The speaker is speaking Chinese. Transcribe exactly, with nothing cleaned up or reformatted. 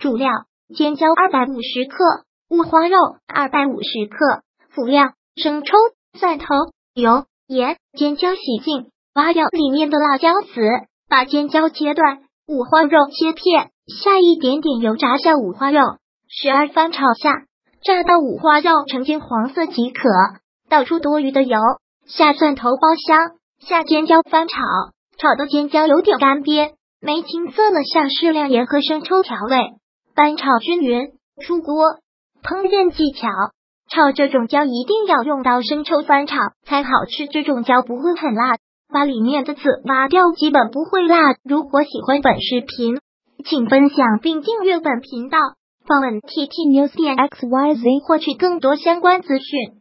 主料：尖椒二百五十克，五花肉二百五十克，辅料：生抽、蒜头、油、盐。尖椒洗净，挖掉里面的辣椒籽，把尖椒切断，五花肉切片，下一点点油炸下五花肉，时而翻炒下，炸到五花肉呈金黄色即可。倒出多余的油，下蒜头爆香，下尖椒翻炒，炒到尖椒有点干煸，没青色了，下适量盐和生抽调味，翻炒均匀，出锅。烹饪技巧：炒这种椒一定要用到生抽翻炒才好吃，这种椒不会很辣，把里面的籽挖掉，基本不会辣。如果喜欢本视频，请分享并订阅本频道，访问 T T News 点 X Y Z 获取更多相关资讯。